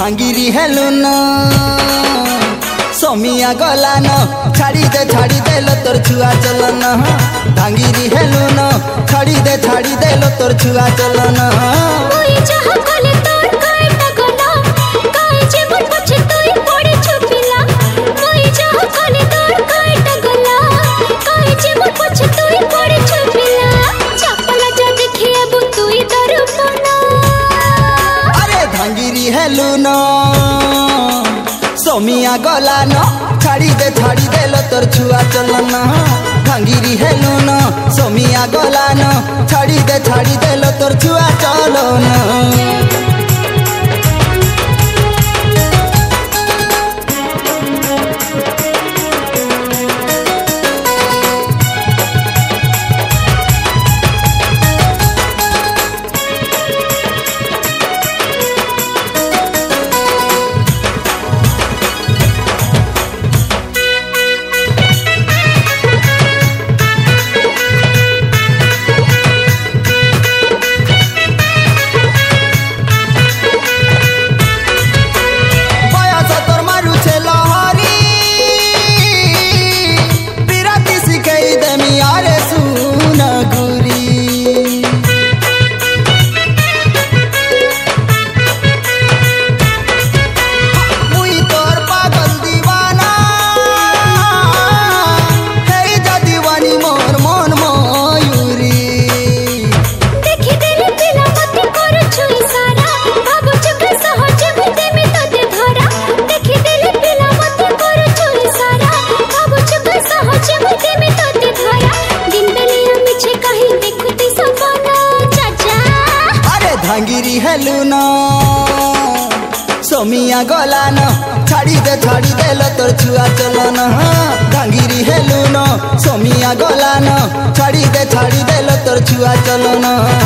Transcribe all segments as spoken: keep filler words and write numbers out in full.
भांगिरी हेलु न समिया गला न छाड़ी दे छाड़ी दे लो तोर छुआ चलन भांगिरी हेलु न छाड़ी दे छाड़ी दे लो तोर छुआ चलन ओई जहा कले तोर कायटा गला काय जे मन पछे तोई पड़े छुपिला ओई जहा कले तोर कायटा गला काय जे मन पछे तोई पड़े छुपिला चपला जा देखिए बु तोई दर्पना अरे भांगिरी हेलु न समिया गला न छाड़ी दे छाड़ी दे लो तोर छुआ चलन भांगिरी हेलु न समिया गला न छाड़ी दे छाड़ी दे लो तोर छुआ चलन। भांगिरी हेलु न समिया गला न छाड़ी दे छाड़ी दे लो तोर छुआ चलन भांगिरी हेलु न समिया गला न छाड़ी दे छाड़ी दे लो तोर छुआ चलन।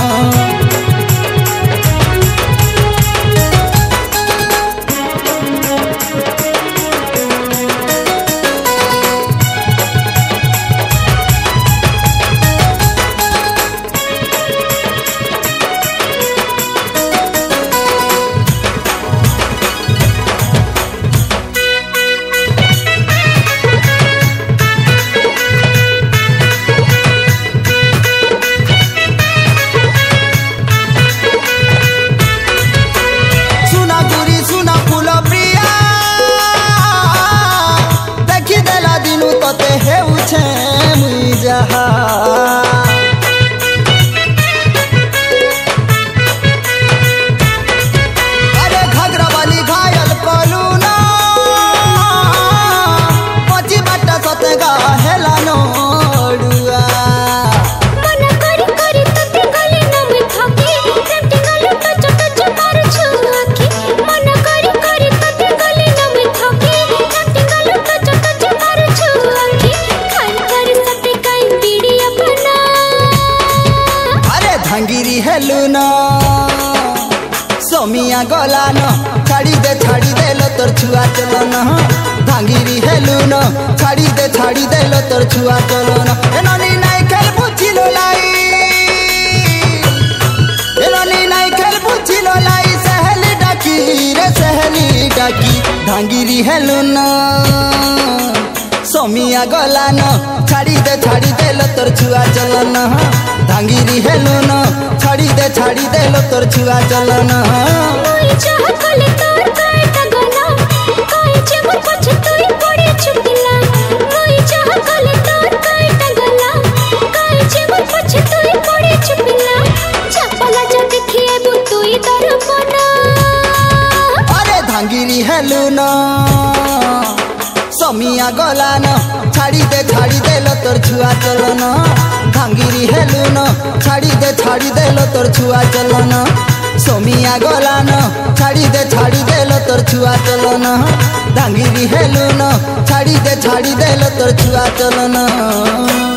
अरे घगरा वाली घायल कलू ना पची बट्टा सतगा हेला नोडुआ मन करी करी तते गले न में थके तते गले टच टच मार छुआकी मन करी करी तते गले न में थके तते गले टच टच मार छुआकी खाई कर सते काई बीड़ी अपना अरे भांगिरी हेलु न समिया गला न छाड़ी दे छाड़ी दे लो तोर छुआ चलन भांगिरी हेलु न छाड़ी दे छाड़ी दे लो तोर छुआ चलन एननी नाई खेल बुझिलो लाई एननी नाई खेल बुझिलो लाई सहेली डाकी रे सहेली डाकी भांगिरी हेलु न समिया गला न छाड़ी दे छाड़ी दे लो तोर छुआ चलन भांगिरी हेलु न छाड़ी दे छाड़ी दे लो तोर छुआ चलन। ओई जहा कले तोर कायटा गला काय जे मन पछे तोई पड़े छुपिला ओई जहा कले तोर कायटा गला काय जे मन पछे तोई पड़े छुपिला चपला जा देखिए बु तोई दर्पना अरे भांगिरी हेलु न समिया गला न छाड़ी दे छाड़ी दे लो तोर छुआ चलन भांगिरी हेलु न छाड़ी दे छाड़ी दे लो तोर छुआ चलन समिया गला न छाड़ी दे छाड़ी दे लो तोर छुआ चलन भांगिरी हेलु न छाड़ी दे छाड़ी दे लो तोर छुआ चलन।